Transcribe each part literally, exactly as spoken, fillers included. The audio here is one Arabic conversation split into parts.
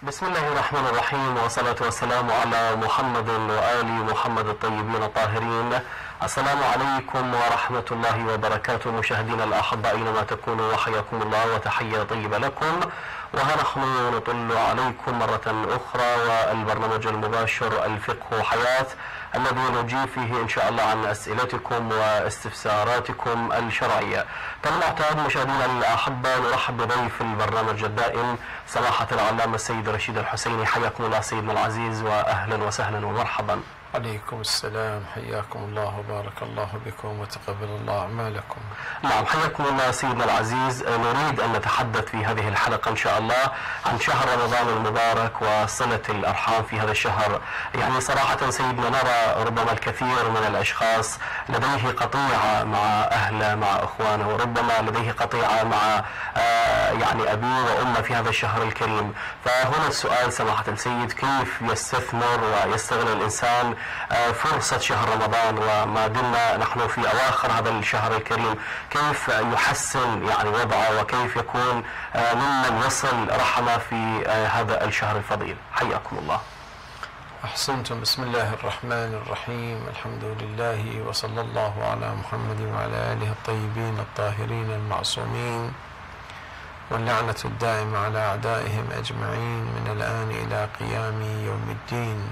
بسم الله الرحمن الرحيم، والصلاة والسلام على محمد وآل محمد الطيبين الطاهرين. السلام عليكم ورحمة الله وبركاته مشاهدينا الأحباء أينما تكونوا، وحياكم الله وتحية طيبة لكم. وها نحن نطل عليكم مرة أخرى والبرنامج المباشر الفقه حياة، الذي نجيب فيه إن شاء الله عن أسئلتكم واستفساراتكم الشرعية. كما معتاد مشاهدينا الأحباء، نرحب بضيف البرنامج الدائم سماحة العلامة السيد رشيد الحسيني. حياكم الله سيدنا العزيز، وأهلا وسهلا ومرحبا. عليكم السلام، حياكم الله وبارك الله بكم وتقبل الله أعمالكم. نعم، حياكم الله سيدنا العزيز. نريد أن نتحدث في هذه الحلقة إن شاء الله عن شهر رمضان المبارك وصلة الأرحام في هذا الشهر. يعني صراحة سيدنا نرى ربما الكثير من الأشخاص لديه قطيعة مع أهله مع إخوانه، وربما لديه قطيعة مع آه يعني أبيه وأمه في هذا الشهر الكريم. فهنا السؤال سماحة السيد، كيف يستثمر ويستغل الإنسان فرصة شهر رمضان وما دلنا نحن في أواخر هذا الشهر الكريم، كيف يحسن يعني وضعه وكيف يكون ممن يصل رحمه في هذا الشهر الفضيل؟ حياكم الله. أحسنتم. بسم الله الرحمن الرحيم، الحمد لله وصلى الله على محمد وعلى آله الطيبين الطاهرين المعصومين، واللعنة الدائمة على أعدائهم أجمعين من الآن إلى قيام يوم الدين.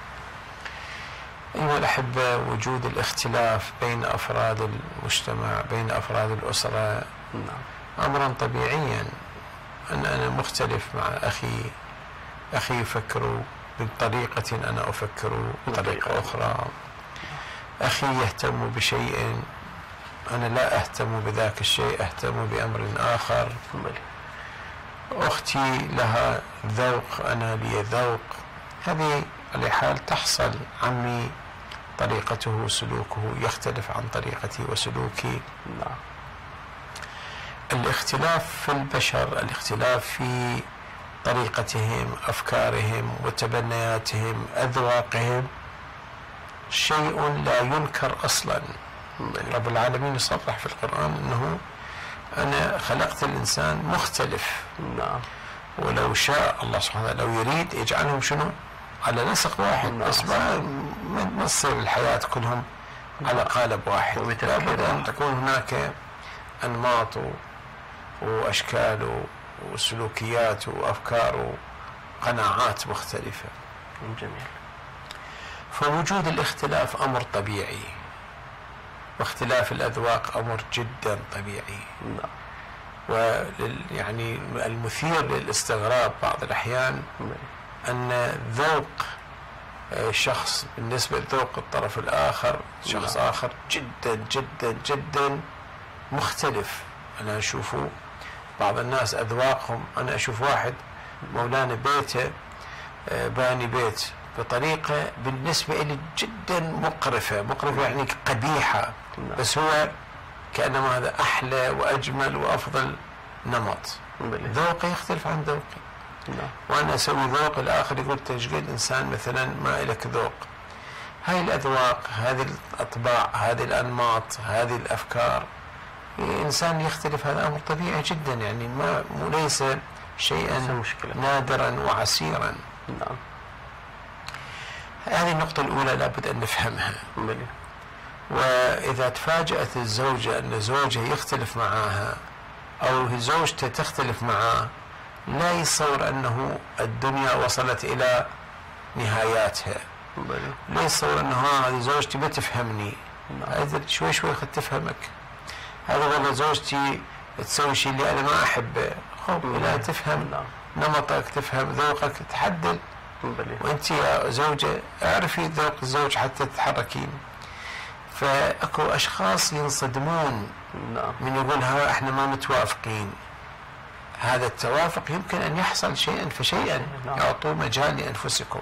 أيها الأحبة، وجود الاختلاف بين أفراد المجتمع، بين أفراد الأسرة، أمرا طبيعيا. أن أنا مختلف مع أخي، أخي يفكر بطريقة أنا أفكر بطريقة أخرى، أخي يهتم بشيء أنا لا أهتم بذاك الشيء، أهتم بأمر آخر، أختي لها ذوق أنا لي ذوق. هذه على حال تحصل. عمي طريقته سلوكه يختلف عن طريقتي وسلوكي. نعم. الاختلاف في البشر، الاختلاف في طريقتهم، أفكارهم وتبنياتهم، أذواقهم، شيء لا ينكر أصلا. رب العالمين يصرح في القرآن أنه أنا خلقت الإنسان مختلف. نعم. ولو شاء الله سبحانه وتعالى لو يريد يجعلهم شنو؟ على نسق واحد. نعم. بس ما ما تصير الحياة كلهم على قالب واحد. لابد أن تكون هناك أنماط وأشكال وسلوكيات وأفكار وقناعات مختلفة. جميل. فوجود الاختلاف أمر طبيعي، واختلاف الأذواق أمر جدا طبيعي. نعم. ويعني المثير للاستغراب بعض الأحيان أن ذوق شخص بالنسبة لذوق الطرف الآخر شخص نعم. آخر جدا جدا جدا مختلف. أنا أشوف بعض الناس أذواقهم، أنا أشوف واحد مولانا بيته باني بيت بطريقة بالنسبة لي جدا مقرفة، مقرفة يعني قبيحة، نعم. بس هو كأنما هذا أحلى وأجمل وأفضل نمط. ذوقي يختلف عن ذوقي. نعم. وأنا أسوي ذوق، الآخر يقول تشقد إنسان مثلا ما إلك ذوق. هاي الأذواق، هذه الأطباع، هذه الأنماط، هذه الأفكار، إنسان يختلف، هذا أمر طبيعي جدا، يعني ما ليس شيئا نادرا وعسيرا. نعم. هذه النقطة الأولى لابد أن نفهمها. بلي. وإذا تفاجأت الزوجة أن زوجها يختلف معها أو زوجته تختلف معه، لا يصور أنه الدنيا وصلت إلى نهاياتها. بلي. لا يصور أنه هذه زوجتي ما تفهمني. نعم. شوي شوي خد تفهمك. هذا والله زوجتي تسوي شيء اللي أنا ما أحبه، خب لا تفهم. نعم. نمطك، تفهم ذوقك، تحدل. بلي. وأنت يا زوجة اعرفي ذوق الزوج حتى تتحركين. فأكو أشخاص ينصدمون نعم. من يقول ها احنا ما متوافقين. هذا التوافق يمكن أن يحصل شيئا فشيئا. نعم. اعطوا مجال لأنفسكم.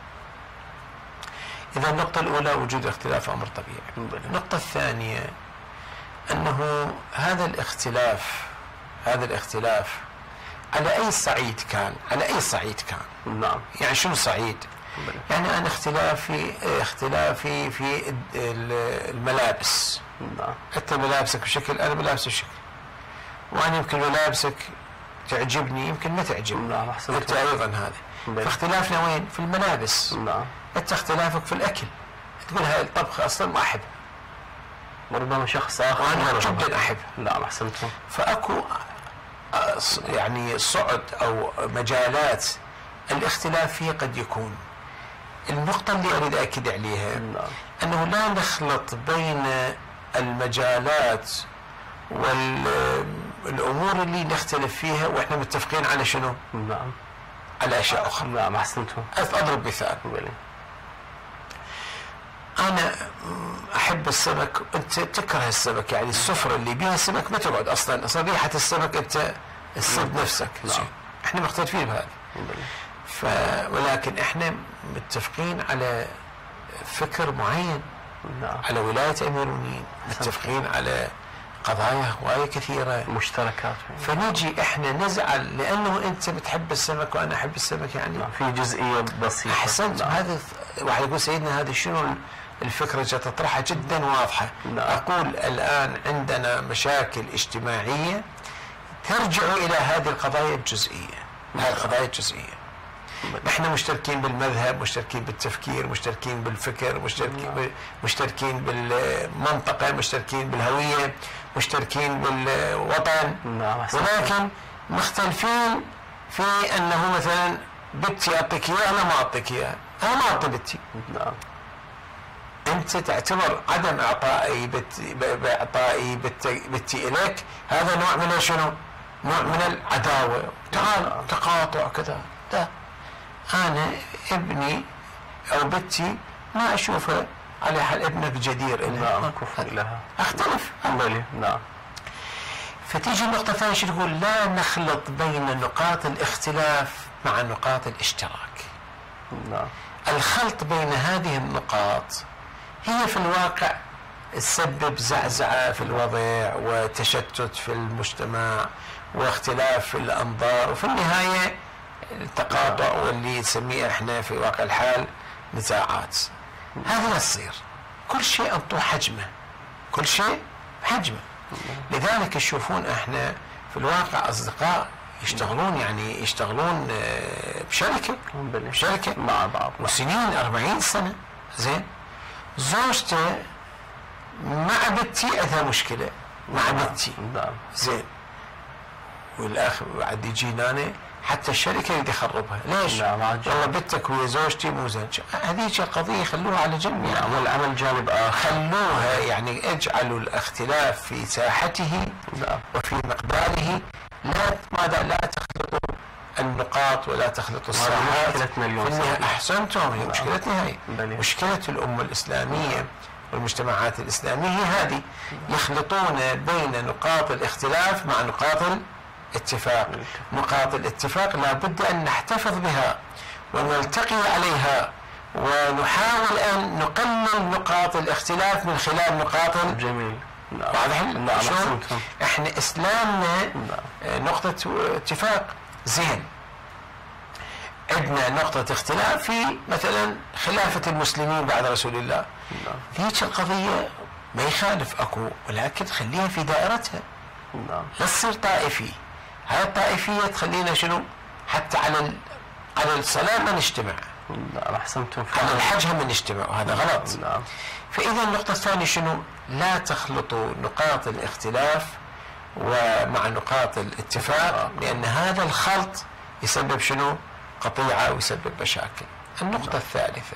إذا النقطة الأولى وجود اختلاف أمر طبيعي. بلي. النقطة الثانية أنه هذا الاختلاف هذا الاختلاف على أي صعيد كان، على أي صعيد كان. نعم. يعني شنو صعيد؟ بلي. يعني أنا اختلافي اختلافي في الملابس. نعم. حتى ملابسك بشكل، أنا ملابسي بشكل، وأنا يمكن ملابسك تعجبني يمكن ما تعجبني. نعم أحسنت. أنت أيضا هذا. فاختلافنا وين؟ في الملابس. نعم. أنت اختلافك في الأكل، تقول هاي الطبخة أصلا ما أحبها، وربما شخص آخر وأنا جدا أحبها. نعم أحسنتم. فأكو يعني صعد أو مجالات الاختلاف فيه قد يكون. النقطة اللي أريد أكد عليها نعم. أنه لا نخلط بين المجالات والأمور اللي نختلف فيها وإحنا متفقين على شنو؟ نعم. على أشياء أخرى. نعم أحسنتم. أضرب مثال. أنا أحب السمك، أنت تكره السمك، يعني السفرة اللي بيها السمك ما تقعد أصلا، أصلا ريحة السمك أنت الصد نفسك. نعم. إحنا مختلفين بهذا. ف... ولكن إحنا متفقين على فكر معين. نعم. على ولاية أمير المؤمنين، متفقين على قضايا هواية كثيرة مشتركات. فنجي إحنا نزعل لأنه أنت بتحب السمك وأنا أحب السمك، يعني نعم. في جزئية بسيطة. أحسنت. نعم. هذا واحد يقول سيدنا هذه شنو الفكرة تطرحها جدا واضحة. نعم. أقول الآن عندنا مشاكل اجتماعية ترجع إلى هذه القضايا الجزئية. نعم. هذه القضايا الجزئية. احنا مشتركين بالمذهب، مشتركين بالتفكير، مشتركين بالفكر، مشتركين نعم. مشتركين بالمنطقة، مشتركين بالهوية، مشتركين بالوطن. نعم. ولكن مختلفين في انه مثلا بنتي اعطيك اياه انا ما اعطيك اياه، انا ما اعطي بنتي. نعم. انت تعتبر عدم اعطائي باعطائي بنتي اليك هذا نوع من شنو؟ نوع من العداوة، تعال تقاطع كذا. لا، أنا ابني أو بنتي ما أشوفه على حال ابنك جدير إلها. نعم. كفر لها. أختلف. نعم. فتيجي النقطة الثانية شو تقول؟ لا نخلط بين نقاط الاختلاف مع نقاط الاشتراك. نعم. الخلط بين هذه النقاط هي في الواقع تسبب زعزعة في الوضع وتشتت في المجتمع واختلاف في الأنظار، وفي النهاية التقاطع واللي نسميه احنا في واقع الحال نزاعات. هذا لا يصير. كل شيء انطوه حجمه، كل شيء حجمه. لذلك تشوفون احنا في الواقع اصدقاء يشتغلون، يعني يشتغلون بشركه بشركه مع بعض وسنين أربعين سنه. زين، زوجته مع بنتي عندها مشكله مع بنتي. زين، والاخ بعد يجينا أنا حتى الشركة يريد يخربها. ليش؟ نعم. والله بنتك ويا زوجتي مو زين. هذيك القضية خلوها على جنب، يعني نعم. والعمل جانب آخر. خلوها، يعني اجعلوا الاختلاف في ساحته نعم. وفي مقداره. لا ماذا لا تخلطوا النقاط ولا تخلطوا الساحات. مشكلتنا اليوم. أحسنتم، هي نعم. مشكلتنا هي. بلي. مشكلة الأمة الإسلامية والمجتمعات الإسلامية هي هذه، يخلطون بين نقاط الاختلاف مع نقاط اتفاق. نقاط الاتفاق لا بد أن نحتفظ بها ونلتقي عليها ونحاول أن نقلل نقاط الاختلاف من خلال نقاط. جميل. واضح؟ نعم. احنا إسلامنا نعم. نقطة اتفاق. زين، عندنا نقطة اختلاف في مثلا خلافة المسلمين بعد رسول الله. نعم. هيك القضية ما يخالف أكو، ولكن خليها في دائرتها. نعم. لا تصير طائفي. هاي الطائفية تخلينا شنو؟ حتى على على الصلاة ما نجتمع. نعم. أحسنتم. على الحج هم نجتمع، وهذا غلط. نعم. فإذا النقطة الثانية شنو؟ لا تخلطوا نقاط الاختلاف ومع نقاط الاتفاق، لأن هذا الخلط يسبب شنو؟ قطيعة ويسبب مشاكل. النقطة الثالثة،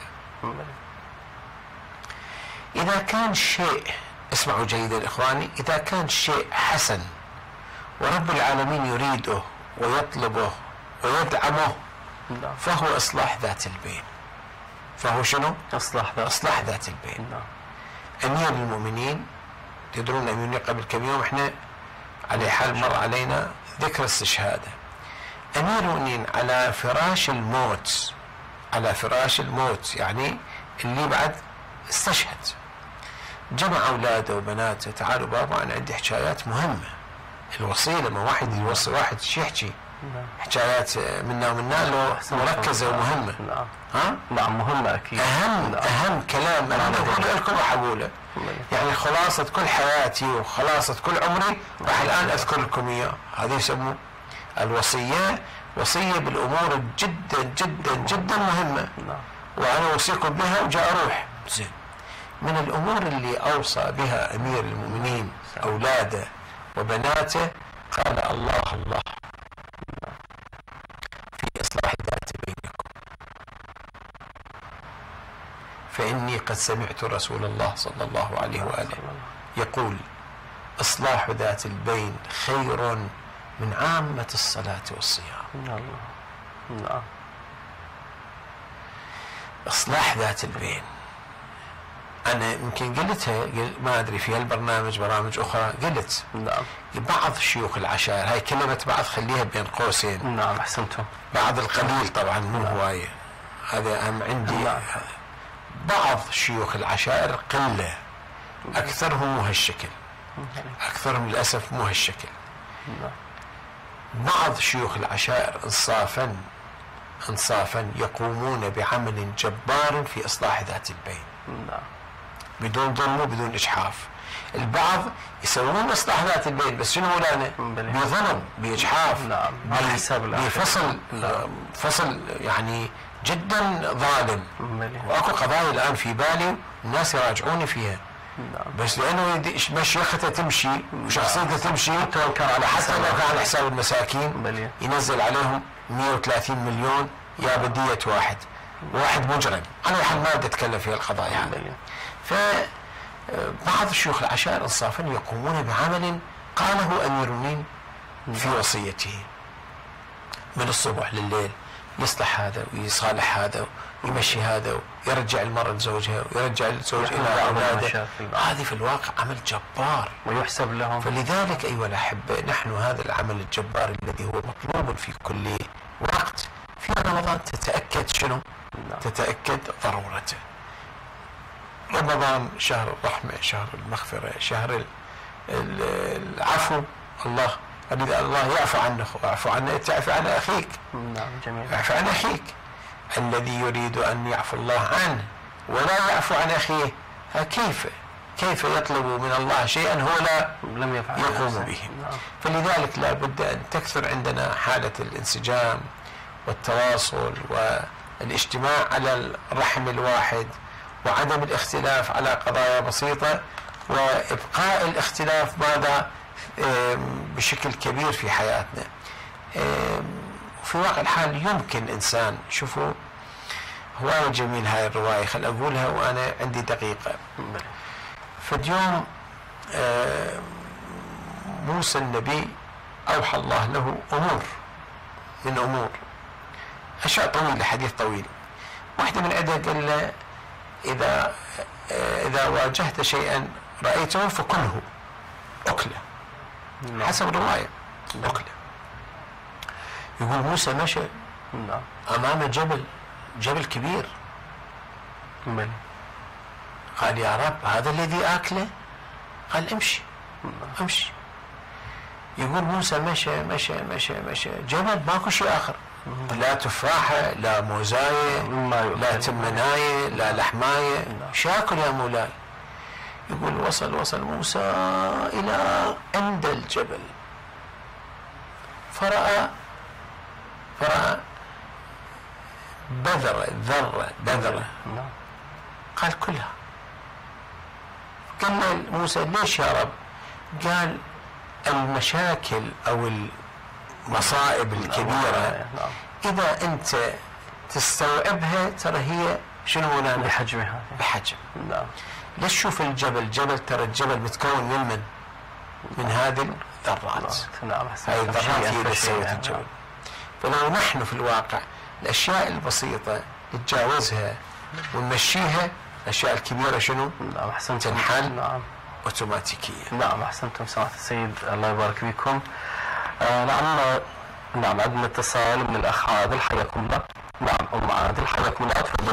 إذا كان شيء، اسمعوا جيدا إخواني، إذا كان شيء حسن ورب العالمين يريده ويطلبه ويدعمه فهو إصلاح ذات البين. فهو شنو؟ إصلاح ذات إصلاح ذات البين. أمير المؤمنين، تدرون أمير قبل كم يوم إحنا على حال مر علينا ذكر استشهاده. أمير المؤمنين على فراش الموت، على فراش الموت، يعني اللي بعد استشهد، جمع أولاده وبناته، تعالوا بابا أنا عندي حكايات مهمة. الوصية لما واحد يوصي واحد شي يحكي حكايات منا ومنا له مركزة ومهمة. نعم. ها؟ نعم مهمة أكيد. أهم نعم. أهم كلام أنا أقول لكم راح أقوله، يعني خلاصة كل حياتي وخلاصة كل عمري راح الآن أذكر لكم إياه. هذا يسموه الوصية وصية بالأمور جدا جدا جدا مهمة، وأنا أوصيكم بها وجاء أروح. زين، من الأمور اللي أوصى بها أمير المؤمنين أولاده وبناته قال الله الله في إصلاح ذات بينكم، فإني قد سمعت رسول الله صلى الله عليه وآله يقول إصلاح ذات البين خير من عامة الصلاة والصيام. نعم. إصلاح ذات البين أنا يمكن قلتها، ما أدري في هالبرنامج برامج أخرى قلت. نعم. بعض شيوخ العشائر، هاي كلمة بعض خليها بين قوسين. نعم أحسنتم. بعض القليل طبعا مو نعم. هواية، هذا أهم عندي. نعم. بعض شيوخ العشائر قلة، أكثرهم مو هالشكل، أكثرهم للأسف مو هالشكل. بعض شيوخ العشائر إنصافا إنصافا يقومون بعمل جبار في إصلاح ذات البين. نعم. بدون ظلم وبدون إجحاف. البعض يسوون إصلاح ذات البين بس شنو مولانا؟ بظلم، بإجحاف. نعم. بفصل فصل يعني جدا ظالم. واكو قضايا الآن في بالي الناس يراجعوني فيها. بس لأنه مشيخته تمشي وشخصيته تمشي، حتى لو كان على حسب لو كان على حساب المساكين ينزل عليهم مئة وثلاثين مليون يا بدية واحد واحد مجرم. أنا الحين ما بدي أتكلم في القضايا هذه. فبعض شيوخ العشائر إنصافا يقومون بعمل قاله أمير المؤمنين في وصيته، من الصبح لليل يصلح هذا ويصالح هذا ويمشي هذا ويرجع المرأة لزوجها ويرجع الزوج إلى أولاده. هذه في الواقع عمل جبار ويحسب لهم. فلذلك أيها الأحبة، نحن هذا العمل الجبار الذي هو مطلوب في كل وقت في رمضان تتأكد شنو؟ تتأكد ضرورته. رمضان شهر الرحمة، شهر المغفرة، شهر العفو. الله إذا الله يعفو عنك ويعفو عنك تعفو عن أخيك. نعم جميل. يعفو عن أخيك. الذي يريد أن يعفو الله عنه ولا يعفو عن أخيه، كيف كيف يطلب من الله شيئا هو لا لم يفعل يقوم به. نعم. فلذلك لا بد أن تكثر عندنا حالة الانسجام والتواصل والاجتماع على الرحم الواحد، وعدم الاختلاف على قضايا بسيطة، وإبقاء الاختلاف ماذا بشكل كبير في حياتنا. في واقع الحال يمكن إنسان، شوفوا هواية جميل هاي الرواية، خل أقولها وأنا عندي دقيقة. فاليوم موسى النبي أوحى الله له أمور من أمور أشياء طويلة، حديث طويل. واحدة من عدها قال له إذا إذا واجهت شيئا رأيته فكله، أكله حسب الرواية أكله. يقول موسى مشى أمام جبل جبل كبير، قال يا رب هذا الذي آكله؟ قال امشي امشي. يقول موسى مشى مشى مشى مشى جبل ماكو شيء آخر، لا تفاحة لا موزاية لا تمناية لا لحماية، شاكل يا مولاي. يقول وصل وصل موسى إلى عند الجبل فرأى فرأى بذرة ذرة بذرة، قال كلها. قال له موسى ليش يا رب؟ قال المشاكل أو المصائب الكبيرة إذا أنت تستوعبها ترى هي شنو مولانا؟ بحجمها بحجم. ليش شوف الجبل جبل ترى الجبل متكون من من؟ من هذه الذرات. نعم. هاي الذرات هي اللي سوت الجبل. فلو نحن في الواقع الأشياء البسيطة نتجاوزها ونمشيها، الأشياء الكبيرة شنو؟ نعم أحسنتم. تنحل نعم أوتوماتيكيا. نعم أحسنتم سماحة السيد، الله يبارك فيكم. آه نعم نعم عندنا اتصال من الأخ عادل، حياكم الله. نعم أم عادل حياكم الله، تفضلوا.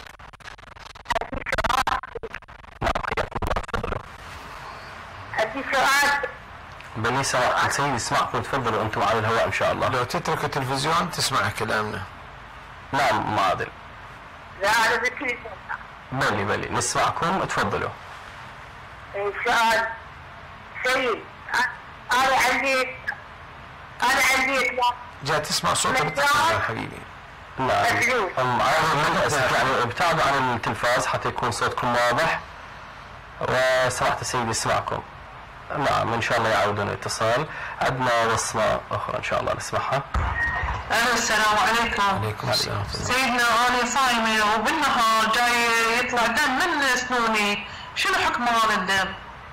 نعم حياكم الله، تفضلوا. عندي سؤال. بني سواء السيد يسمعكم، تفضلوا أنتم على الهواء إن شاء الله. لو تترك التلفزيون تسمع كلامنا. نعم أم عادل. لا أنا بكري. بلي بلي نسمعكم، تفضلوا. سؤال سيد، أنا عندي انا عندي اطلاق جاي تسمع صوت التلفاز يا حبيبي. نعم مفلوس. أم عايز للأسف يعني ابتعدوا عن التلفاز حتى يكون صوتكم واضح، وسمحت سيدي اسمعكم. نعم ان شاء الله يعودون الاتصال. عندنا وصلة اخرى ان شاء الله نسمعها. الو السلام عليكم. عليكم السلام. سيدنا انا صايمه وبالنهار جاي يطلع دم من سنوني، شنو حكم هذا الدم؟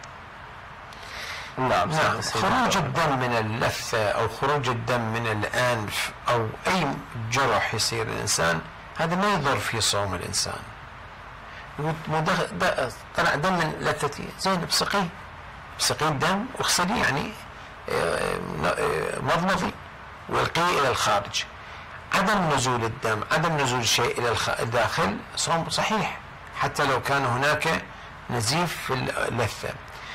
نعم نعم، خروج الدم من اللثة أو خروج الدم من الأنف أو أي جرح يصير الإنسان، هذا ما يضر في صوم الإنسان. طلع دم من لثتي، زين بسقيه بسقيه الدم واغسليه، يعني مضمضي والقيه إلى الخارج. عدم نزول الدم، عدم نزول شيء إلى الداخل صوم صحيح حتى لو كان هناك نزيف في اللثة.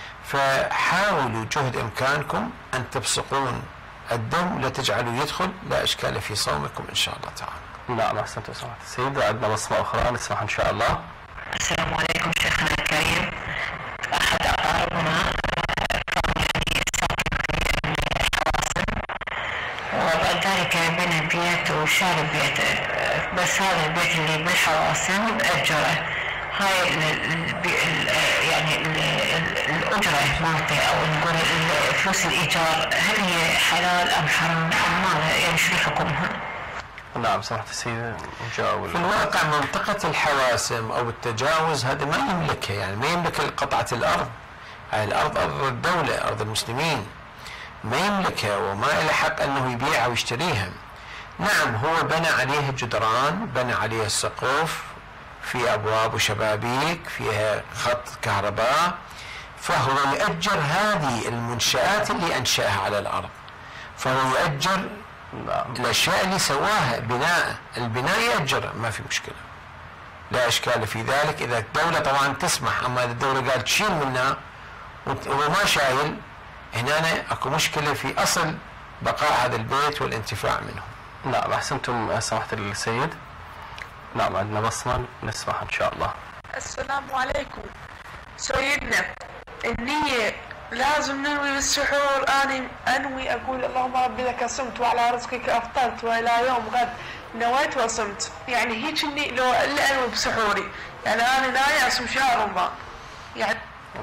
فحاولوا جهد إمكانكم أن تبصقون الدم لا تجعلوا يدخل، لا إشكال في صومكم إن شاء الله تعالى. نعم أحسنت سمعت السيد. عندنا بصمة أخرى نسمعها إن شاء الله. السلام عليكم شيخنا الكريم. أحد أقاربنا كان يعني ساكن في الحواصل، وبعد ذلك بنى بيت وشال بيت، بس هذا البيت اللي بالحواصل مأجره. هاي ال ال يعني ال الأجرة مالته أو نقول فلوس الإيجار، هل هي حلال أم حرام أم ماذا؟ يعني شو حكمها؟ نعم سمحت السيد نجاوب. في الواقع منطقة الحواسم أو التجاوز هذا ما يملكها، يعني ما يملك قطعة الأرض. هاي الأرض أرض الدولة، أرض المسلمين، ما يملكها وما له حق أنه يبيعها ويشتريها. نعم هو بنى عليها جدران، بنى عليها السقوف، في أبواب وشبابيك، فيها خط كهرباء، فهو يؤجر هذه المنشآت اللي أنشأها على الأرض، فهو يؤجر الأشياء اللي سواها. بناء البناء يأجر، ما في مشكلة، لا إشكال في ذلك إذا الدولة طبعا تسمح. أما إذا الدولة قالت تشيل منها وما شايل، هنا أكو مشكلة في أصل بقاء هذا البيت والانتفاع منه. نعم أحسنتم سمحت السيد. نعم عندنا بصمة نسمعها إن شاء الله. السلام عليكم سيدنا. النية لازم ننوي بالسحور. أنا أنوي أقول اللهم ربي لك صمت وعلى رزقك أفطرت وإلى يوم غد نويت وصمت، يعني هيك إني لو اللي أنوي بسحوري، يعني أنا ناوي أصوم شهر رمضان. يعني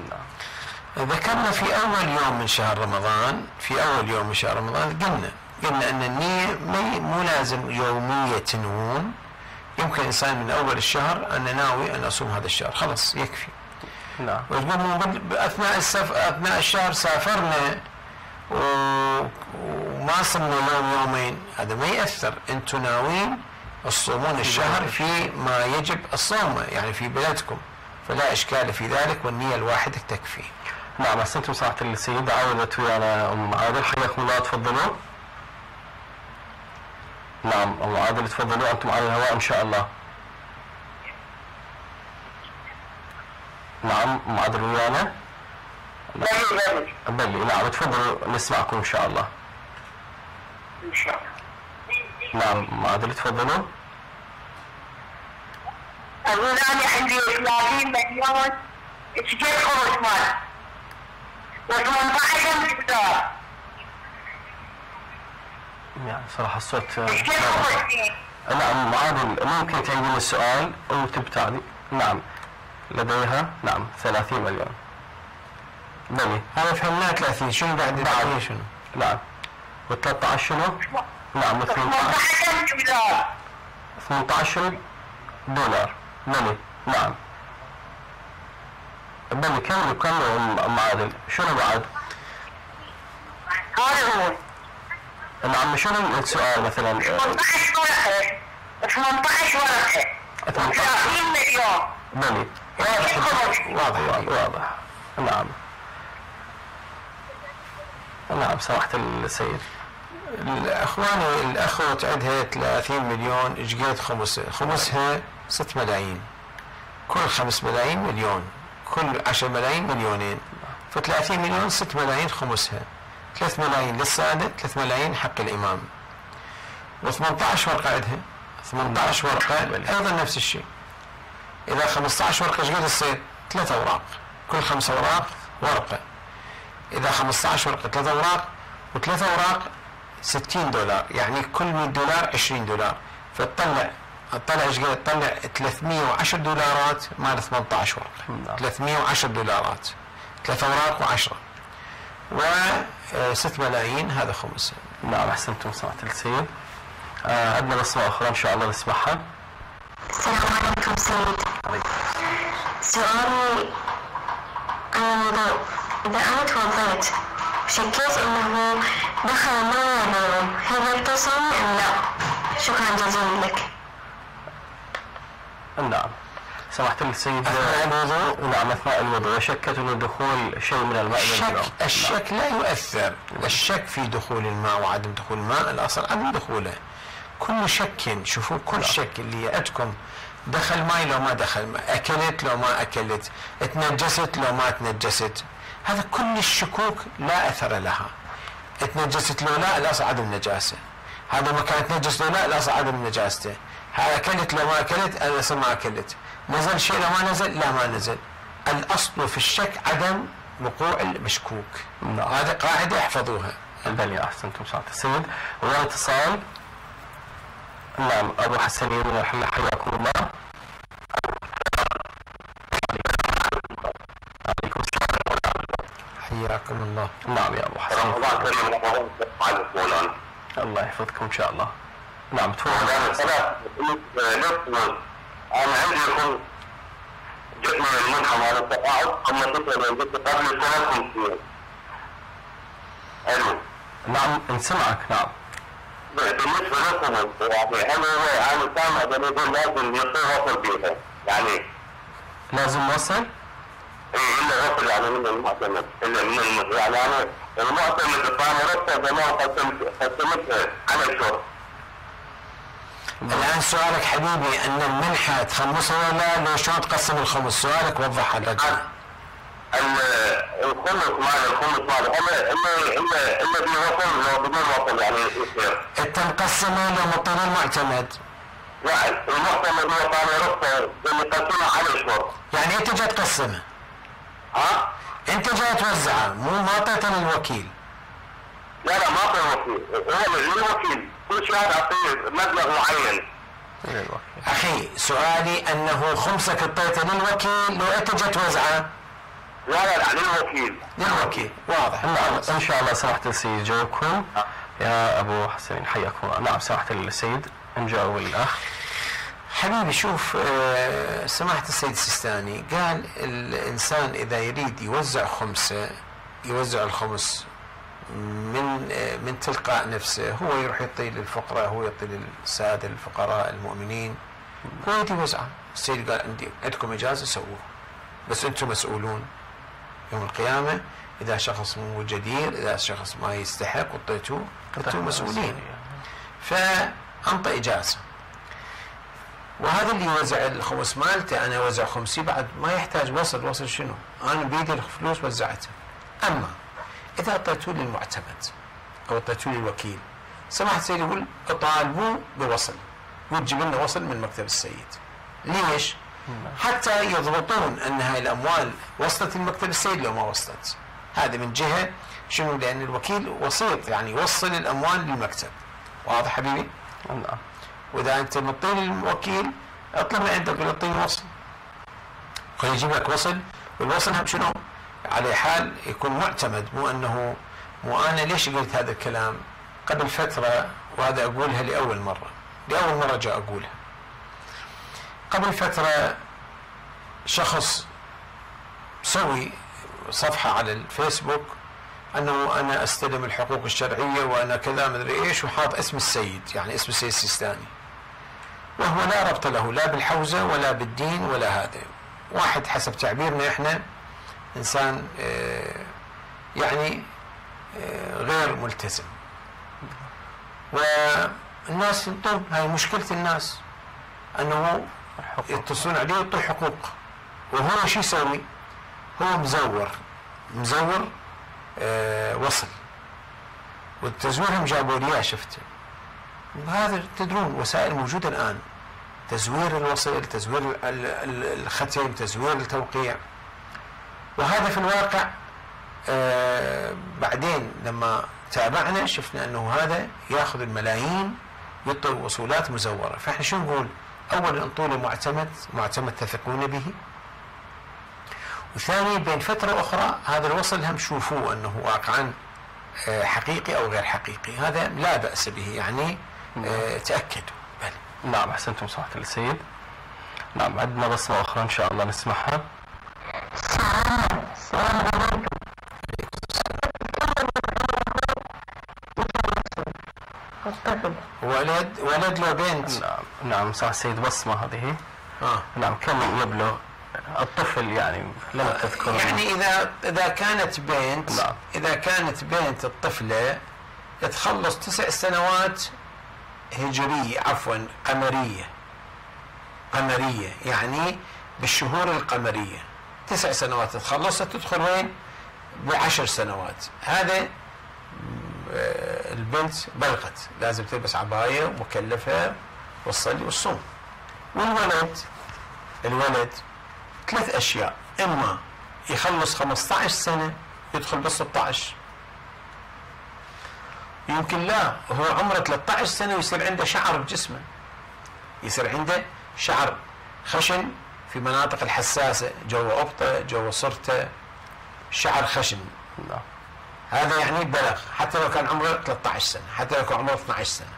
ذكرنا في أول يوم من شهر رمضان، في أول يوم من شهر رمضان قلنا قلنا أن النية مو لازم يومية تنوون. يمكن الإنسان من أول الشهر أن ناوي أن أصوم هذا الشهر، خلاص يكفي. نعم. وتقول أثناء السف... أثناء الشهر سافرنا و... وما صمنا يوم يومين، هذا ما يأثر. أنتم ناويين تصومون الشهر في ما يجب الصوم، يعني في بلدكم، فلا إشكال في ذلك، والنية الواحدة تكفي. نعم أحسنتم سمحت السيد. عودت ويانا أم عادل، حياكم الله، تفضلوا. نعم أم عادل تفضلوا، أنتم على الهواء إن شاء الله. نعم أم عادل ويانا. بلي بلي بلي نعم تفضلوا نسمعكم إن شاء الله. إن شاء الله. نعم أم عادل تفضلوا. أقول أنا عندي ثلاثين مليون تجيب خمس مال وثمانية عشر مقدار. يعني صراحة الصوت تجيب خمس. نعم معادل ممكن تعيدين السؤال وتبتعدي. نعم لديها نعم ثلاثين مليون. بلي هذا فهمناه ثلاثين، شنو بعد بعد شنو؟ نعم و13 شنو؟ نعم و ثمانية عشر دولار. ثمانية عشر دولار. بلي نعم. بلي كملوا كملوا أم عادل. شنو بعد؟ هذا هو. نعم شنو السؤال مثلا؟ ثمانية عشر ورقة. ثمانية عشر ورقة. ثلاثين مليون. بلي واضح واضح واضح. نعم نعم سمحت السيد. اخواني الاخوة عندها ثلاثين مليون، ايش قد خمسها؟ خمسها ست ملايين، كل خمس ملايين مليون، كل عشر ملايين مليونين، فثلاثين مليون ست ملايين خمسها، ثلاث ملايين للسادة، ثلاث ملايين حق الإمام، وثمانية عشر ورقة عندها، ثمانية عشر ورقة أيضا نفس الشيء. إذا خمسة عشر ورقة ايش قد تصير؟ ثلاث أوراق، كل خمس أوراق ورقة. إذا خمسة عشر ورقة ثلاث أوراق، وثلاث أوراق ستين دولار، يعني كل مئة دولار عشرين دولار، فتطلع تطلع ايش قد تطلع ثلاثمئة وعشرة دولارات مال ثمانية عشر ورقه. ثلاثمئة وعشرة دولارات، ثلاث اوراق وعشرة، و ستة ملايين هذا خمس. نعم احسنتم سماحة السيد. آه عندنا بصمة أخرى إن شاء الله نسمعها. السلام عليكم سيد. عليكم. سؤالي عن الوضوء، إذا أنا توضيت شكيت إنه دخل موية الوضوء، هل يتصل أم لا؟ شكرا جزيلا لك. نعم سمحت السيد. أثناء الوضوء؟ نعم أثناء الوضوء شكت أن دخول شيء من الماء إلى الشك, الجرام. الشك لا يؤثر. الشك في دخول الماء وعدم دخول الماء، الأصل عدم دخوله. كل شك، شوفوا كل شك اللي يأتكم دخل ماء لو ما دخل ماء، أكلت لو ما أكلت، تنجست لو ما تنجست، هذا كل الشكوك لا أثر لها. تنجست لو لا، الأصل عدم نجاسة. هذا مكان تنجس لو لا، الأصل عدم نجاسته. أكلت لو ما أكلت، الأصل ما أكلت. نزل شيء لو ما نزل، لا ما نزل. الأصل في الشك عدم وقوع المشكوك. نعم. هذه قاعدة احفظوها. بلى أحسنتم سماحة السيد. ولا اتصال. نعم أبو حسنين من الحلة، حياكم الله. عليكم السلام. حياكم الله. نعم يا أبو حسن. الله يحفظكم إن شاء الله. نعم تفضل. أنا عندي يكون جزء من المنحة مع التقاعد، أما تسأل عن جزء قبل سنة خمسين. ألو. نعم نسمعك. نعم. بالنسبة لكم يعني هل هو أنا سامع أن يقول لازم يصير وصل بيها، يعني لازم وصل؟ إيه إلا وصل يعني من المعتمد، إلا من المعتمد، يعني أنا المعتمد الطعام رسل زمان قسمت قسمت على الشرط. الآن سؤالك حبيبي أن المنحة تخمسها ولا لو شلون تقسم الخمس؟ سؤالك وضحها لك. الخمس مال الخمس مال إلا إلا إلا إلا بوصل لو بدون وصل يعني يصير. أنت مقسمه لو مطلوب المعتمد. لا المعتمد هو طعام رسل اللي قسمه على الشرط. يعني أنت جاي تقسمه. ها؟ أنت جاي توزعه، مو ما أعطيته للوكيل. لا لا ما في الوكيل، هو للوكيل. كل شهر أعطيه مبلغ معين. أخي سؤالي أنه خمسك اعطيته للوكيل، لو أنت جاي توزعه. لا لا لا للوكيل. للوكيل واضح. نعم إن شاء الله سماحة السيد جاوبكم يا أبو حسين، حياكم الله. نعم سماحة السيد نجاوب الأخ. حبيبي شوف، آه سماحة السيد السيستاني قال الإنسان إذا يريد يوزع خمسة يوزع الخمس من آه من تلقاء نفسه، هو يروح يعطي للفقراء، هو يعطي للسادة الفقراء المؤمنين، هو يدي يوزعه. السيد قال عندي عندكم إجازة سووه، بس أنتم مسؤولون يوم القيامة. إذا شخص مو جدير، إذا شخص ما يستحق وطيتوه، أنتم مسؤولين. فأنطى إجازة، وهذا اللي يوزع الخمس مالته. أنا أوزع خمسي بعد ما يحتاج وصل. وصل شنو؟ أنا بيدي الفلوس وزعتها. أما إذا أعطيتوه للمعتمد أو أعطيتوه للوكيل، سماحة السيد يقول اطالبوه بوصل، وتجيب لنا وصل من مكتب السيد. ليش؟ حتى يضبطون أن هاي الأموال وصلت المكتب السيد لو ما وصلت. هذا من جهة شنو؟ لأن الوكيل وسيط، يعني يوصل الأموال للمكتب. واضح حبيبي؟ نعم. وإذا أنت مطين للوكيل اطلب من عندك يعطيني وصل، خليه يجيب لك وصل. والوصل هم شنو؟ على حال يكون معتمد، مو أنه مو أنا ليش قلت هذا الكلام قبل فترة، وهذا أقولها لأول مرة لأول مرة جاء أقولها. قبل فترة شخص سوي صفحة على الفيسبوك أنه أنا أستلم الحقوق الشرعية وأنا كذا مدري إيش، وحاط اسم السيد، يعني اسم السيد السيستاني، وهو لا ربط له لا بالحوزة ولا بالدين ولا هذا. واحد حسب تعبيرنا إحنا إنسان يعني غير ملتزم، والناس طب هاي مشكلة الناس أنه يتصلون عليه ويعطوا حقوق، وهو شو يسوي؟ هو مزور مزور آه وصل، والتزويرهم جابوا لي شفته. هذا تدرون وسائل موجودة الآن، تزوير الوصل، تزوير الختم، تزوير التوقيع. وهذا في الواقع آه بعدين لما تابعنا شفنا أنه هذا يأخذ الملايين، يعطي وصولات مزورة. فإحنا شو نقول؟ أولا انطوله معتمد، معتمد تثقون به. وثاني بين فترة أخرى هذا الوصل هم شوفوه أنه واقعا حقيقي أو غير حقيقي، هذا لا بأس به، يعني اه تأكدوا. بل. نعم أحسنتم سماحة السيد. نعم عندنا بصمة أخرى إن شاء الله نسمعها. ولد ولد لو بنت؟ نعم نعم سماحة السيد بصمة هذه. آه. نعم كم يبلغ الطفل يعني لم تذكر؟ يعني إذا إذا كانت بنت، نعم. إذا كانت بنت الطفلة تخلص تسع سنوات هجرية، عفوا قمرية، قمرية يعني بالشهور القمرية، تسع سنوات تخلص تدخل وين؟ بعشر سنوات. هذا البنت بلغت، لازم تلبس عباية ومكلفة والصلي والصوم. والولد الولد ثلاث أشياء، إما يخلص خمسة عشر سنة يدخل بال ستة عشر، يمكن لا هو عمره ثلاثة عشر سنة ويصير عنده شعر بجسمه، يصير عنده شعر خشن في مناطق الحساسة، جوا أبطة جوا صرته شعر خشن. نعم. هذا يعني بلغ، حتى لو كان عمره ثلاثة عشر سنة، حتى لو كان عمره اثني عشر سنة.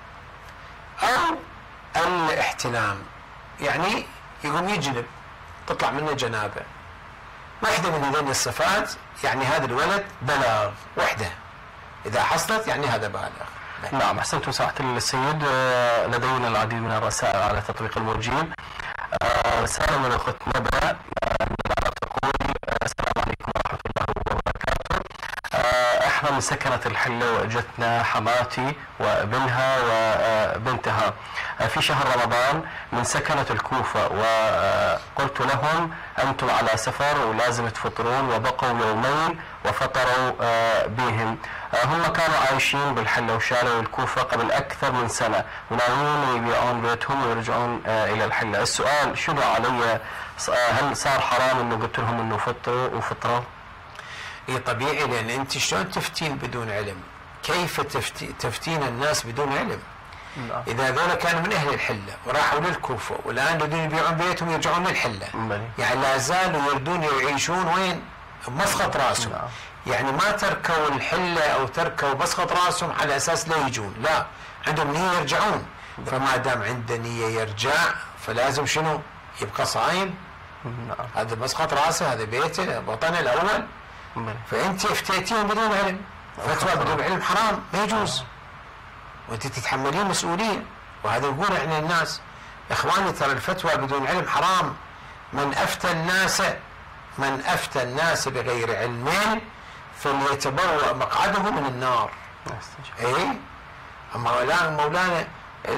أو الاحتلام، يعني يقوم يجنب، تطلع منه جنابه. واحدة من هذين الصفات يعني هذا الولد بلغ، وحدة إذا حصلت يعني هذا بالغ. نعم أحسنتم سماحة السيد. لدينا العديد من الرسائل على تطبيق الموجين. رسالة من أخت نبرة تقول: السلام عليكم ورحمة الله وبركاته. احنا من سكنة الحلة واجتنا حماتي وابنها وبنتها في شهر رمضان من سكنة الكوفة، وقلت لهم أنتم على سفر ولازم تفطرون، وبقوا يومين وفطروا بهم. هم كانوا عايشين بالحلة وشالوا الكوفة قبل أكثر من سنة، وناويين يبيعون بيتهم ويرجعون إلى الحلة. السؤال شنو علي؟ هل صار حرام إنه قلت لهم إنه فطروا وفطروا؟ اي طبيعي، لان انت شلون تفتين بدون علم؟ كيف تفتي تفتين الناس بدون علم؟ لا. اذا هذول كانوا من اهل الحله وراحوا للكوفه والان يريدون يبيعون بيتهم ويرجعون للحله، ملي. يعني لا زالوا يريدون يعيشون وين؟ بمسقط راسهم. لا. يعني ما تركوا الحله او تركوا مسقط راسهم على اساس لا يجون، لا، عندهم نيه يرجعون. فما دام عنده نيه يرجع فلازم شنو؟ يبقى صايم. نعم. هذا مسقط راسه، هذا بيته، وطنه الاول. فانت افتيتين بدون علم، فتوى بدون علم حرام، ما يجوز، وانت تتحملين مسؤوليه. وهذا نقول احنا الناس اخواني ترى الفتوى بدون علم حرام. من افتى الناس من افتى الناس بغير علم فليتبوأ مقعده من النار. اي اما الان مولانا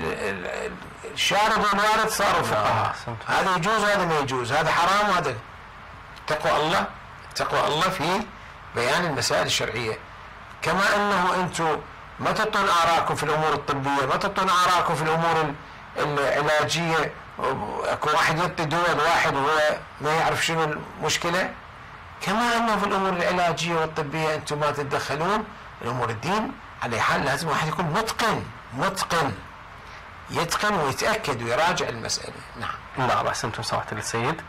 الشارب والوارد صاروا فقهاء، هذا يجوز وهذا ما يجوز، هذا حرام وهذا. تقوى الله، تقوى الله في بيان المسائل الشرعية. كما أنه أنتم ما تعطون آراءكم في الأمور الطبية، ما تعطون آراءكم في الأمور العلاجية. أكو واحد يعطي دواء واحد وهو ما يعرف شنو المشكلة. كما أنه في الأمور العلاجية والطبية أنتم ما تتدخلون. الأمور الدين على حال لازم واحد يكون متقن، متقن يتقن ويتأكد ويراجع المسألة. نعم. نعم أحسنتم سماحة السيد.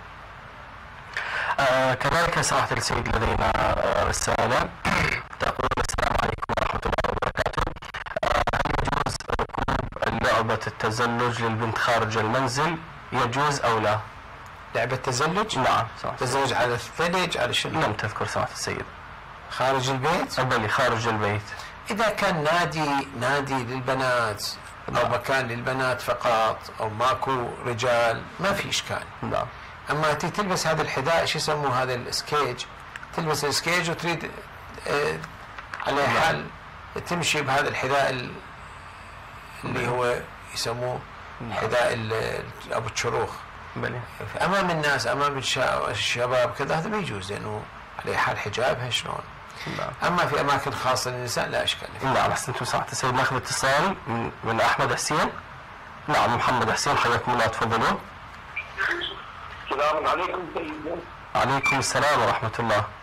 آه كذلك سماحة السيد لدينا رسالة تقول: السلام عليكم ورحمة الله وبركاته. آه هل يجوز ركوب لعبة التزلج للبنت خارج المنزل؟ يجوز أو لا؟ لعبة تزلج؟ نعم. تزلج على الثلج على شنو؟ لم تذكر سماحة السيد. خارج البيت؟ بلي خارج البيت. إذا كان نادي نادي للبنات أو مكان للبنات فقط أو ماكو رجال ما في إشكال. نعم. اما انت تلبس هذا الحذاء شو يسموه هذا السكيج، تلبس السكيج وتريد آه على حال تمشي بهذا الحذاء اللي هو يسموه حذاء ابو الشروخ امام الناس، امام الشباب كذا، هذا ما يجوز لانه على حال حجابها شلون. اما في اماكن خاصه للنساء لا اشكال فيه. نعم احسنتم سماحة السيد. ناخذ اتصال من, من احمد حسين. نعم محمد حسين حياكم الله، تفضلوا. السلام عليكم سيدنا. عليكم السلام ورحمة الله.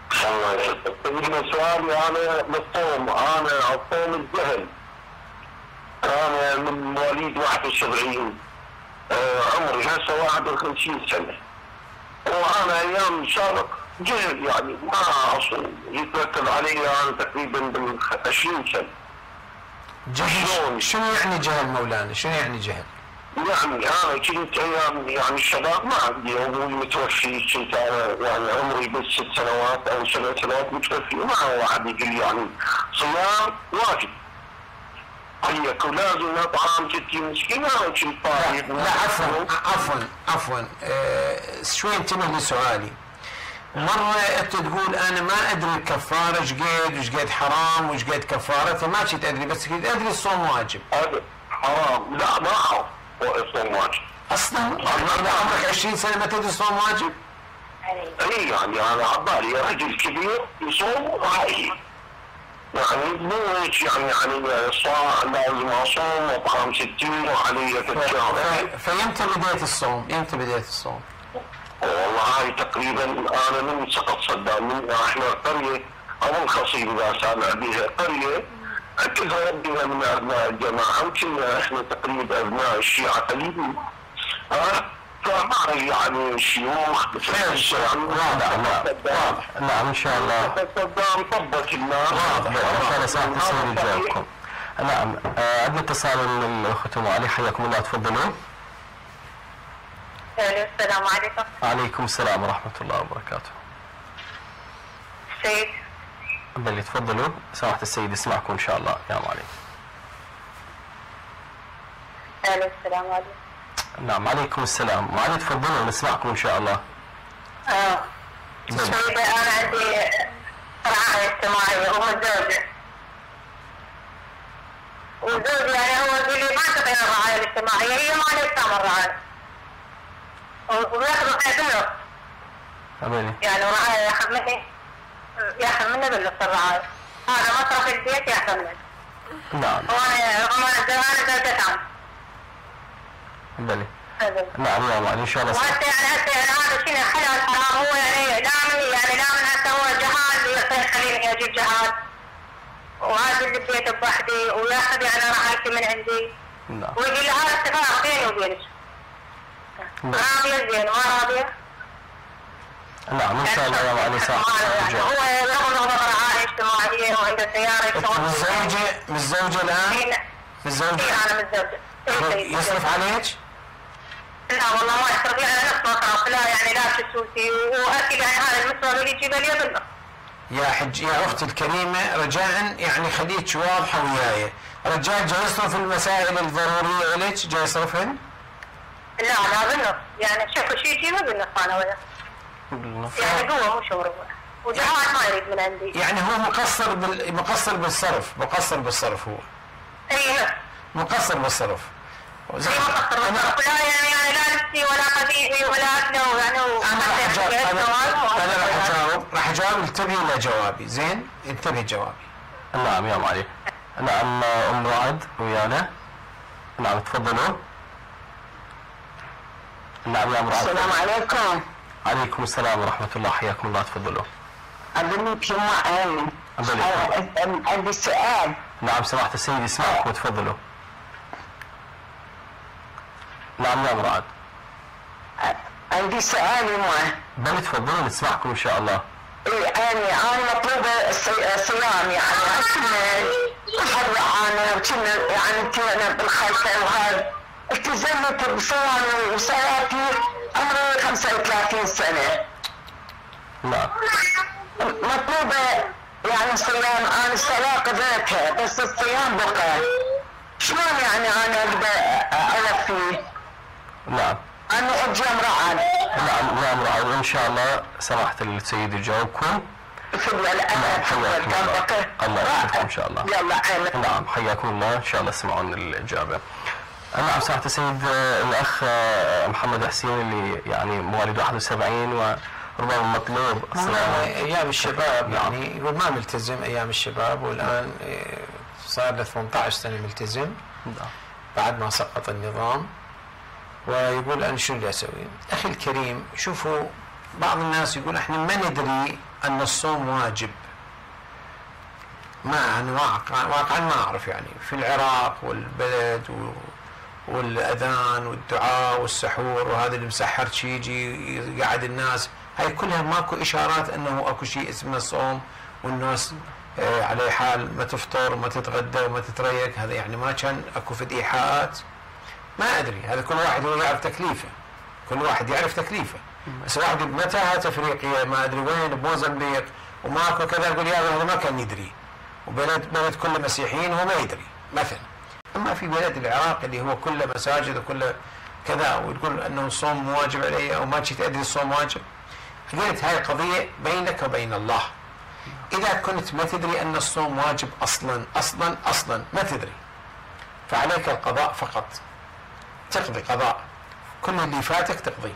الله يسلمك. بالنسبة سؤالي أنا بالصوم، أنا أصوم الجهل. أنا من مواليد واحد وسبعين، آه عمري هسه واحد وخمسين سنة، وأنا أيام سابق جهل يعني ما أصوم، يترتب علي أنا تقريبا بال عشرين سنة. جهل شنو يعني جهل مولانا؟ شنو يعني جهل؟ يعني انا كنت ايام يعني الشباب ما عندي، ابوي متوفي، كنت انا يعني عمري بس ست سنوات او سبع سنوات متوفي، وما واحد يقول لي يعني صيام واجب. هيك ولازم طعام ستين مسكين، انا كنت طالب. لا عفوا عفوا عفوا أه شوي انتبه لسؤالي. مرة انت تقول انا ما ادري الكفارة ايش قد وايش قد حرام وايش قد كفارته، ما كنت ادري، بس كنت ادري الصوم واجب. هذا حرام، لا ما اعرف الصوم واجب. اصلا اذا عمرك عشرين سنة ما تدري الصوم واجب؟ اي يعني انا عبالي رجل كبير يصوم عادي. يعني مو هيك يعني يعني صاع لازم اصوم واطعم ستين وعلي في الشهر. فيمتى بديت الصوم؟ يمتى بديت الصوم؟ والله هاي تقريبا انا من سقط صدام، من احنا قريه او الخصيب اذا سامع بها قريه كلها ربنا من ابناء الجماعه، وكنا احنا تقريبا ابناء الشيعه قليلين. ها فما يعني شيوخ واضح واضح. نعم ان شاء الله. صدام طبت الناس. واضح ان شاء الله ساعة تصير يجاوبكم. نعم عندنا اتصال من الاخت ام علي، حياكم الله، تفضلوا. السلام عليكم. عليكم السلام ورحمة الله وبركاته. سيد. بلي تفضلوا، سماحة السيد يسمعكم إن شاء الله يا أم علي. السلام عليكم. نعم عليكم السلام، أم علي تفضلوا نسمعكم إن شاء الله. اه. سيدة أنا عندي رعاية اجتماعية ومتزوجة. وزوجي يعني هو يقول لي ما تبين الرعاية الاجتماعية، هي ما لي تعمل رعاية. وياخذ معي بالنص. أمين. يعني رعاية ياخذ مني ياخذ مني بالنص الرعاية. هذا مصرف البيت ياخذ مني. نعم. وأنا رغم أنا زوجة عم. بلي. نعم يا أم علي إن شاء الله. وهسه يعني هسه يعني هذا شيء حلال حرام، هو يعني دائما يعني دائما هسه هو جهاد يصير خليني أجيب جهاد. وهذا اللي بيته بوحدي وياخذ يعني رعايتي من عندي. نعم. ويقول لي هذا اتفاق بيني وبينك. راضية زين ما راضية؟ نعم إن شاء الله يا أم علي ساعة. هو رغم رغم رعاية اجتماعية وعنده سيارة يشتغل. متزوجة متزوجة الآن؟ متزوجة؟ إي أنا متزوجة. يصرف عليك؟ لا والله ما يصرف، يعني نص مصرف، لا يعني لا فلوسي وأكل يعني هذا المصرف اللي يجيبه لي بالنص. يا حج يا أختي الكريمة رجاء يعني خليك واضحة وياي، رجال جاي يصرف المسائل الضرورية عليك جاي يصرفهن؟ لا لا بالنص، يعني شوفوا شو يجيبه بالنص أنا وياه. بالنص. يعني قوة مش هو وجهات ما يريد من عندي. يعني هو مقصر بال... مقصر بالصرف، مقصر بالصرف هو. اي نعم. مقصر بالصرف. زي مقصر بالصرف، لا يعني يعني لا نفسي ولا قبيلي ولا اكله يعني. انا راح اجاوب انا, أنا راح اجاوب راح اجاوب انتبهي لجوابي، زين؟ انتبهي جوابي. نعم يا أم علي. نعم أم رعد ويانا. نعم تفضلوا. نعم يا أم رعد. السلام عليكم. عليكم السلام ورحمة الله، حياكم الله، تفضلوا. أبنك يوم عندي سؤال. نعم سماحة السيد يسمعكم، تفضلوا. نعم يا أم رعد. عندي سؤال يما. بل تفضلوا نسمعكم إن شاء الله. إيه أنا أنا مطلوبة صيام يعني كنا حر أنا وكنا يعني كنا بالخلفة وهذا التزمت بصيامي وصلاتي عمري خمسة وثلاثين سنة. نعم. مطلوبة يعني صيام، أنا الصلاة قضيتها بس الصيام بقى. شلون يعني أنا أقدر أوفي؟ نعم. أنا أجي امرأة. نعم نعم رعد إن شاء الله سماحة السيد يجاوبكم. نعم حياكم الله. الله يحفظكم إن شاء الله. يلا آمين. نعم حياكم الله إن شاء الله تسمعون الإجابة. نعم سماحة السيد الأخ محمد حسين اللي يعني مواليد واحد وسبعين وربما مطلوب أيام الشباب يعني يقول ما ملتزم أيام الشباب، والآن صار له ثمانية عشر سنة ملتزم بعد ما سقط النظام، ويقول أنا شو اللي أسوي؟ أخي الكريم شوفوا بعض الناس يقول إحنا ما ندري أن الصوم واجب، ما يعني واقعا واقعا ما أعرف، يعني في العراق والبلد والأذان والدعاء والسحور وهذا اللي مسحر شي يجي يقعد الناس، هاي كلها ماكو إشارات أنه أكو شيء اسمه صوم والناس آه على حال ما تفطر وما تتغدى وما تتريق، هذا يعني ما كان أكو فد إيحاءات، ما أدري، هذا كل واحد هو يعرف تكليفه، كل واحد يعرف تكليفه. بس واحد بمتاهة أفريقيا ما أدري وين بموزمبيق وماكو كذا يقول يا هذا ما كان يدري، وبلد بلد كله مسيحيين هو ما يدري مثلا. أما في بلد العراق اللي هو كله مساجد وكله كذا وتقول أنه الصوم واجب علي أو ما جيت أدري الصوم واجب، قلت هاي قضية بينك وبين الله. إذا كنت ما تدري أن الصوم واجب أصلا أصلا أصلا ما تدري، فعليك القضاء فقط، تقضي قضاء كل اللي فاتك تقضي.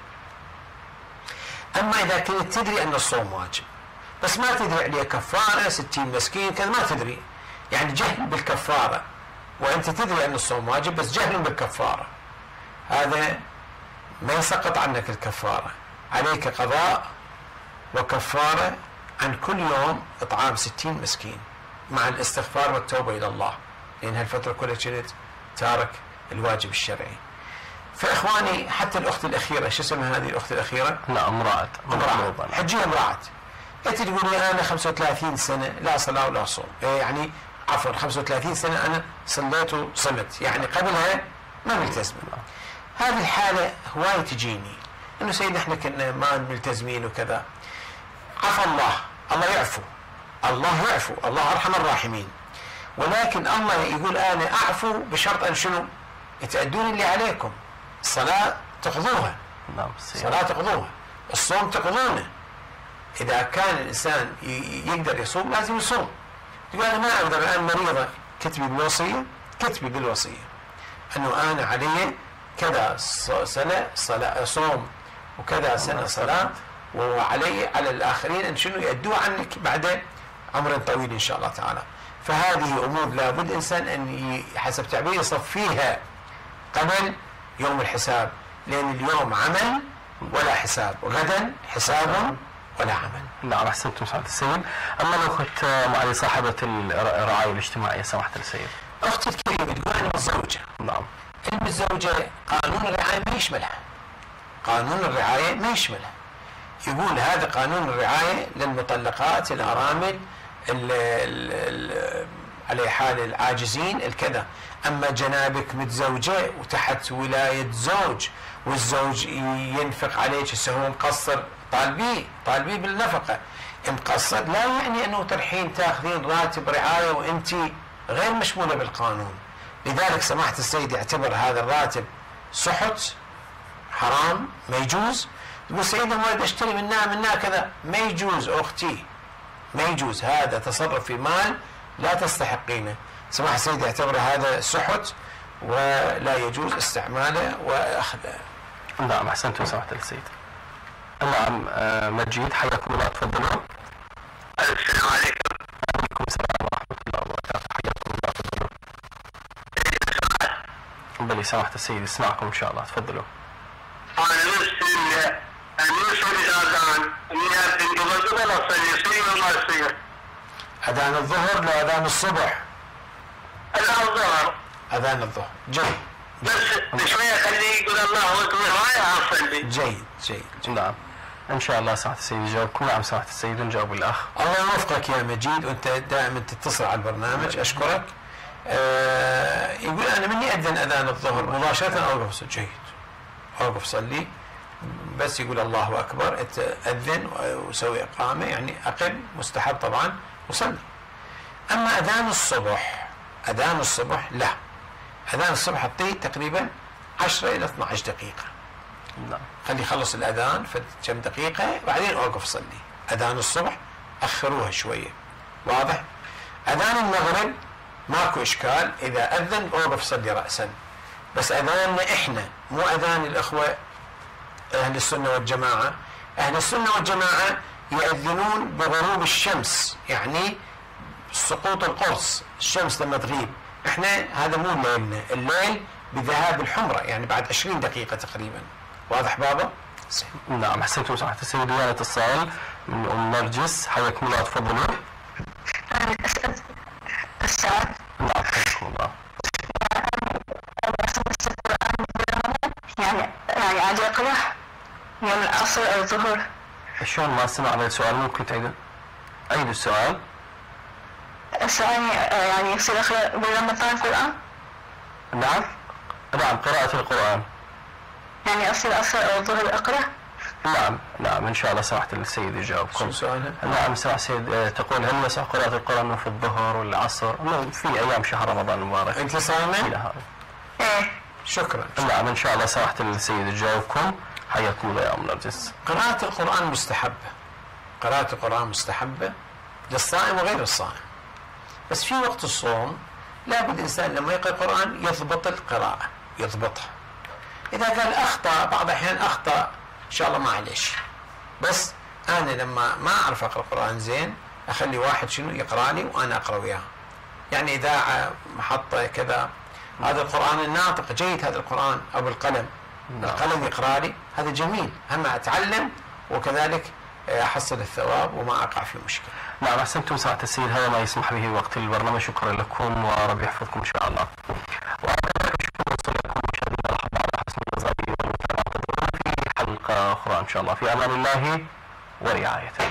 أما إذا كنت تدري أن الصوم واجب بس ما تدري عليه كفارة ستين مسكين كذا، ما تدري، يعني جهل بالكفارة، وأنت تدري أن الصوم واجب بس جهل بالكفارة، هذا ما يسقط عنك الكفارة، عليك قضاء وكفارة عن كل يوم إطعام ستين مسكين مع الاستغفار والتوبة إلى الله، لأن هالفترة كلها كنت تارك الواجب الشرعي. فإخواني حتى الأخت الأخيرة، شو اسمها هذه الأخت الأخيرة؟ لا امرأة امرأة حجية امرأة، أنت تقولي أنا خمسة وثلاثين سنة لا صلاة ولا صوم، يعني عفوا خمسة وثلاثين سنة أنا صليت وصمت، يعني قبلها ما ملتزمة. هذه الحالة هواي تجيني إنه سيدنا إحنا كنا ما ملتزمين وكذا، عفى الله، الله يعفو، الله يعفو، الله أرحم الراحمين، ولكن الله يقول أنا أعفو بشرط أن شنو؟ تأدون اللي عليكم، الصلاة تقضوها، الصلاة تقضوها، الصوم تقضونه. إذا كان الإنسان يقدر يصوم لازم يصوم. تقول أنا ما أقدر، الآن مريضة، كتبي بالوصية، كتبي بالوصية أنه أنا علي كذا سنة صلاة صوم وكذا سنة صلاة، وعلي على الآخرين أن شنو يأدوا عنك بعد عمر طويل إن شاء الله تعالى. فهذه أمور لابد الإنسان أن حسب تعبير يصفيها قبل يوم الحساب، لأن اليوم عمل ولا حساب، وغدا حساب ولا عمل. نعم أحسنتم سعادة السيد. أما الأخت معي صاحبة الرعاية الاجتماعية سماحة السيد. أختي الكريمة تقول أنا متزوجة. نعم. المتزوجة قانون الرعاية ما يشملها. قانون الرعاية ما يشملها. يقول هذا قانون الرعاية للمطلقات، الأرامل، على حال العاجزين الكذا. أما جنابك متزوجة وتحت ولاية زوج والزوج ينفق عليك، هسه هو مقصر، طالبيه طالبيه بالنفقة، مقصر لا يعني أنه ترحين تاخذين راتب رعاية وأنت غير مشمولة بالقانون. لذلك سماحة السيد يعتبر هذا الراتب سحت حرام ما يجوز. يقول سيدنا ما اشتري منها منها كذا، ما يجوز أختي، ما يجوز، هذا تصرف في مال لا تستحقينه. سماحة السيد يعتبر هذا سحت ولا يجوز استعماله وأخذه. نعم أحسنتم سماحة السيد. نعم مجيد حياكم الله، تفضلوا. السلام عليكم. وعليكم السلام ورحمة الله وبركاته، حياكم الله، تفضلوا. بلي سماحة السيد اسمعكم إن شاء الله، تفضلوا. أنا نفسي أن يوصل الأذان إني أنتظر ولا أصلي يصير ولا يصير. أذان الظهر لا أذان الصبح؟ أذان الظهر. أذان الظهر، جيد. بس شوية خليه يقول الله أكبر ما أصلي. جيد جيد. نعم إن شاء الله سماحة السيد يجاوبكم. نعم سماحة السيد ونجاوب الأخ. الله يوفقك يا مجيد، وأنت دائما تتصل على البرنامج، أشكرك. آه يقول أنا مني أذن أذان الظهر مباشرة أوقف. جيد، أوقف صلي، بس يقول الله أكبر أذن وسوي إقامة، يعني أقم مستحب طبعا وصلي. أما أذان الصبح، أذان الصبح لا، أذان الصبح أعطيه تقريبا عشرة إلى اثنتي عشرة دقيقة. نعم. خلي يخلص الأذان في كم دقيقة بعدين أوقف صلي. أذان الصبح أخروها شوية، واضح؟ أذان المغرب ماكو إشكال، إذا أذن أوقف صلي رأسا، بس أذاننا إحنا مو أذان الأخوة أهل السنة والجماعة. أهل السنة والجماعة يؤذنون بغروب الشمس، يعني سقوط القرص، الشمس لما تغيب. إحنا هذا مو ليلنا، الليل بذهاب الحمرة، يعني بعد عشرين دقيقة تقريبا. واضح بابا؟ نعم أحسنتم سماحة السيد. ويا اتصال من أم نرجس، حياكم الله، تفضلوا. أنا أسأل السؤال. نعم حياكم الله. يعني يعني عادي أقرأ يوم العصر أو الظهر. شلون ما سمعنا السؤال؟ ممكن تعيد عيد السؤال؟ السؤال يعني يصير أقرأ برمضان القرآن؟ نعم نعم قراءة القرآن. يعني أصير أصل أو الظهر أقرأ؟ نعم نعم إن شاء الله سمحت السيد يجاوبكم. شو سؤالها؟ نعم سمح سيد. تقول هل يصح قراءة القرآن في الظهر والعصر في أيام شهر رمضان المبارك؟ أنت صايمة؟ إلى هذا. إيه. شكرا. نعم إن شاء الله سمحت السيد يجاوبكم. حياكم الله يا أم نرجس. قراءة القرآن مستحبة. قراءة القرآن مستحبة للصائم وغير الصائم. بس في وقت الصوم لابد الإنسان لما يقرأ القرآن يضبط القراءة، يضبطها. إذا كان أخطأ بعض الأحيان أخطأ إن شاء الله ما عليش. بس أنا لما ما أعرف أقرأ القرآن زين أخلي واحد شنو يقرأ لي وأنا أقرأ وياه. يعني إذاعة محطة كذا، هذا القرآن الناطق جيد، هذا القرآن أو القلم القلم يقرأ لي، هذا جميل، هم أتعلم وكذلك أحصل الثواب وما أقع في مشكلة. نعم أحسنتم ساعة السيد، هذا ما يسمح به وقت البرنامج. شكرا لكم ورب يحفظكم إن شاء الله. وكذلك شكرا لكم مشاهدينا الأحباب على حسن المزاج والمتابعة. في حلقة أخرى إن شاء الله، في أمان الله ورعايته.